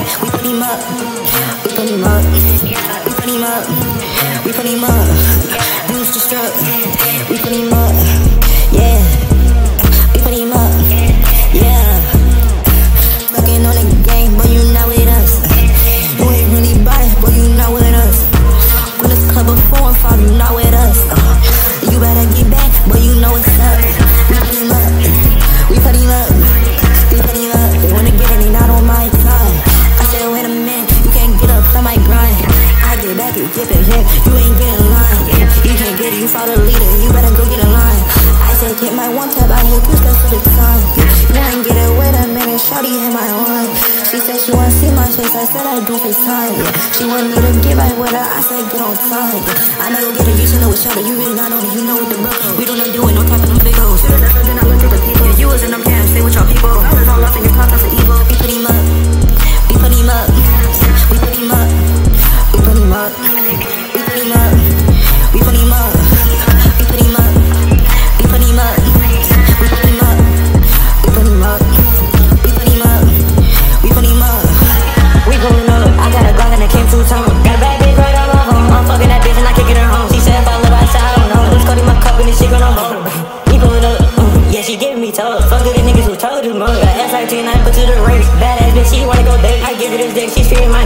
We put him up. We put him up. We put him up. We put him up. Dudes just struck. We put him up. Yeah. We put him up. Yeah. Fucking on the game, but you not with us. You ain't really body, but you not with us. When this club of 4 and 5, you not with us. You better get back, but you know it's up. We put him up. We put him up. We put him up. They wanna get it, they not on my time. I said, wait a minute, you can't get up on my grind. I get back, you dip it, yeah. You ain't get in line. You can't get it, you follow the leader. You better go get in line. I said, get my one tab, I hit 2 steps at a time. You ain't get it, wait a minute, shawty hit my line. She said she wanna see my face, I said I do FaceTime. She wanted me to get right with her, I said get on time. I know get her, you should know it's shawty, you really not on it, you know what the bro. We don't do it, no type of them big hoes. Then I looked at the people, you was in them camps, stay with y'all people. I was all up in your pockets of evil. We put him up, we put him up, we put him up, we put him up, we put him up, we put him up, we put him up, we put him up, we put him up, we put him up, we put him up, we put him up. We pulling up, I got a Glock and I came through town. Got a bad bitch right on my home. I'm fucking that bitch and I kicking her home. She said if I live outside, I don't know. Who's cutting my cup and this shit going on home. We pulling up, yeah, she giving me toes. Fuck with the niggas who told you more. Got S13, I put to the race. Badass bitch, she wanna go date. I give her this dick, she fearing my